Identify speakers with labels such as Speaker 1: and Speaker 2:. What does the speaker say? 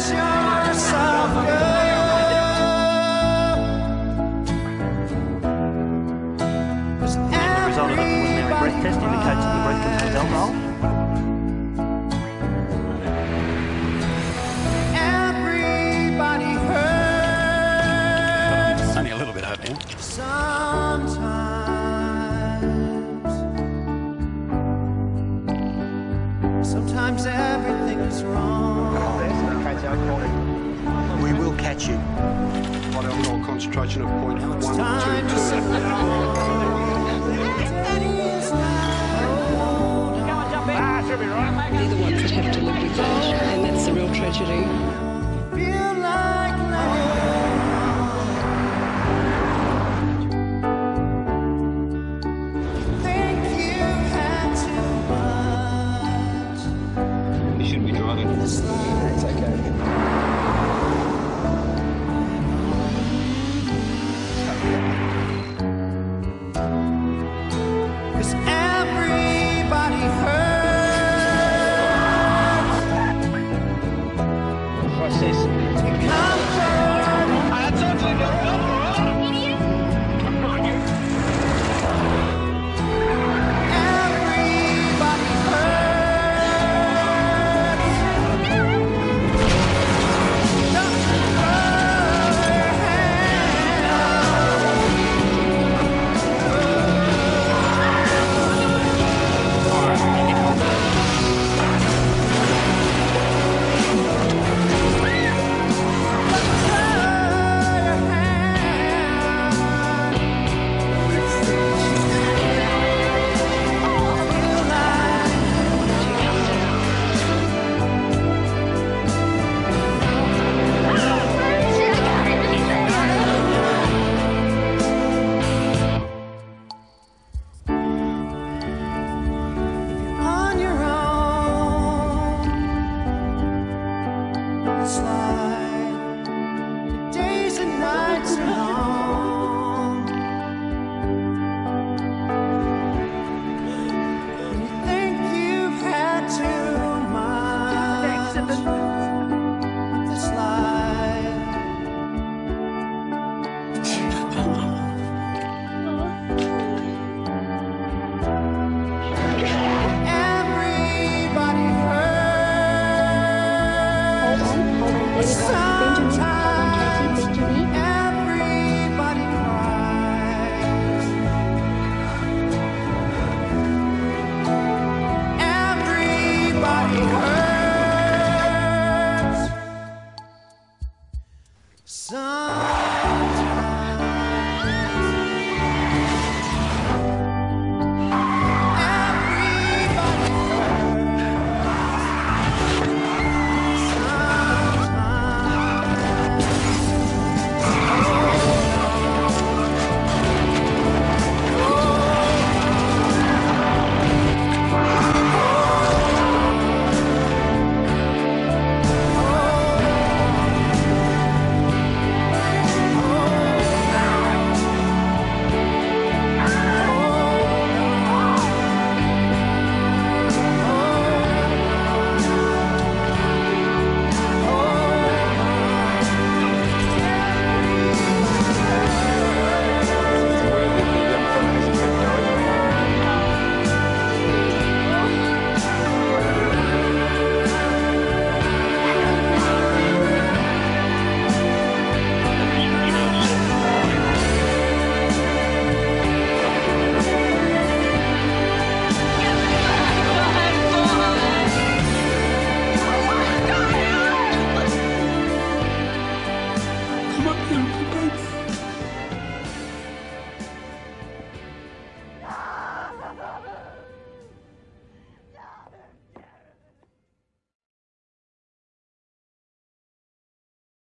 Speaker 1: yourself go.
Speaker 2: The result of the preliminary breath test indicates that the breath contains alcohol.
Speaker 1: Everybody hurts.
Speaker 3: Only a little bit hurt now.
Speaker 1: Sometimes everything is wrong.
Speaker 4: We will catch you.
Speaker 3: Alcohol concentration of 0.122.
Speaker 1: Time to sit
Speaker 5: Neither one could have to live with that, and that's the real tragedy.
Speaker 1: feel like think you had too much.
Speaker 3: You shouldn't be driving.
Speaker 4: It's okay.
Speaker 1: 'Cause everybody hurts.
Speaker 4: What's this?
Speaker 1: Everybody hurts. Don't throw your hand on your own. It's like